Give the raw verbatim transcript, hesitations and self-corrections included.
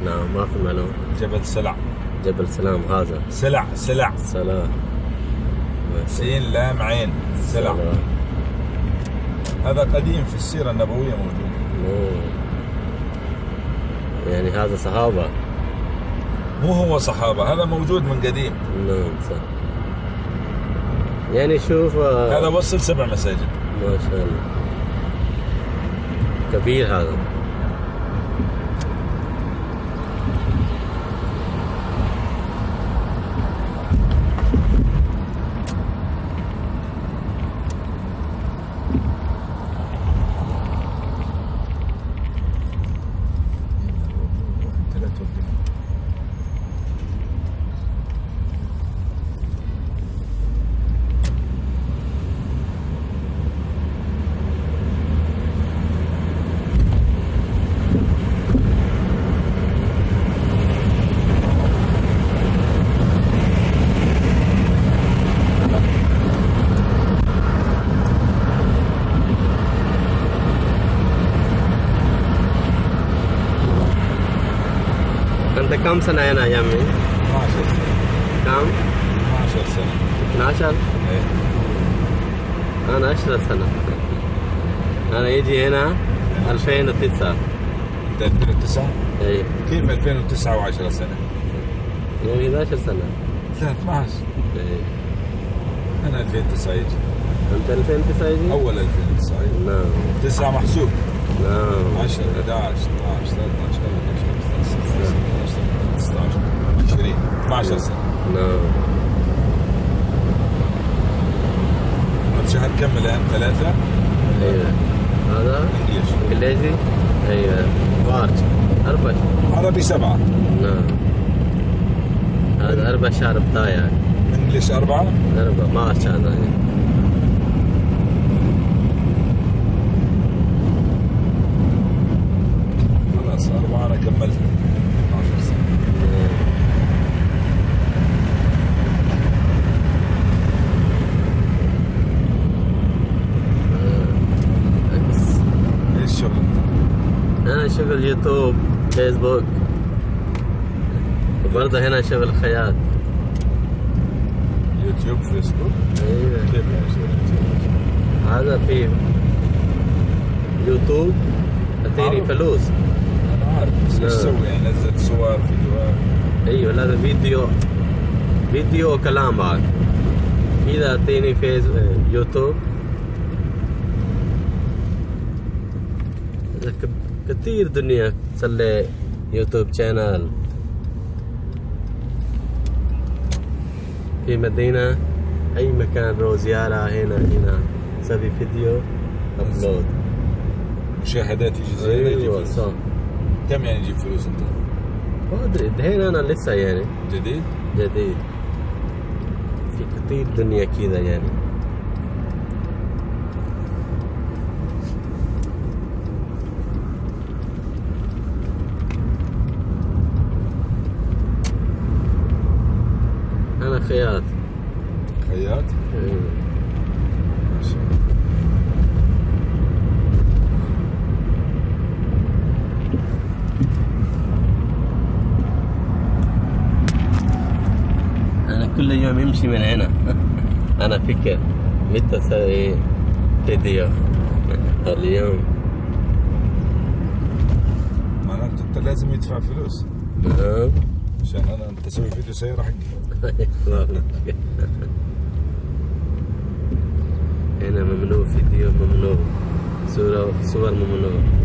نعم ما في ملون. جبل سلع. جبل سلام هذا. سلع سلع. سلام. سين لام عين سلع. سلام. هذا قديم في السيرة النبوية موجود. أوه. يعني هذا صحابة؟ مو هو صحابة، هذا موجود من قديم. نعم صح. يعني شوف هذا وصل سبع مساجد. ما شاء الله كبير هذا. أنت كم سنة هنا يا عمي؟ اثناشر سنة. كم؟ اثناشر سنة. اثناشر؟ ايه. أنا عشرة سنة. أنا يجي هنا ألفين وتسعة. أنت ألفين وتسعة؟ إيه. كيف ألفين وتسعة وعشرة سنة؟ يعني اثناشر سنة. لا اثناشر. إيه. أنا ألفين وتسعة يجي. أنت ألفين وتسعة يجي؟ أول ألفين وتسعة. نعم. تسعة محسوب. نعم. عشرة أحد عشر اثناشر ثلاثة عشر أربعة عشر خمسة عشر ستة عشر عشرين اثناشر سنة. نعم. بعد شهر كم الآن؟ ثلاثة؟ أيوه. هذا؟ إنجليش. إنجليزي؟ أيوه. مارش. أربعة. عربي سبعة. نعم. هذا أربع شهر بتاعي. إنجليش أربعة؟ أربعة مارش هذا. خلاص أربعة أنا كملت اثناشر سنة. ايش الشغل؟ أنا شغل يوتيوب فيسبوك وبرضه هنا شغل خياط. يوتيوب فيسبوك؟ ايوه. كيف يعني شغل يوتيوب؟ هذا في يوتيوب تعطيني فلوس. أنا عارف بس ايش تسوي يعني؟ نزلت صور فيديوهات؟ ايوه لازم فيديو فيديو وكلام بعد. إذا تعطيني فيس يوتيوب كثير دنيا تسلي يوتيوب شانل في مدينة أي مكان رو زيارة هنا هنا تسوي فيديو أبلود مشاهدات يجي زيادة. أيوة صح. كم يعني يجيب فلوس أنت؟ ما أدري دحين أنا لسه يعني جديد؟ جديد. في كثير دنيا كذا يعني. أنا خياط. خياط؟ أيوة. ما شاء الله. أنا كل يوم يمشي من هنا. أنا فكر متى أسوي فيديو اليوم. معناته أنت لازم يدفع فلوس. نعم. عشان أنا أنت تسوي فيديو سيارة حقي. هنا ممنوع فيديو، ممنوع صورة صور ممنوع.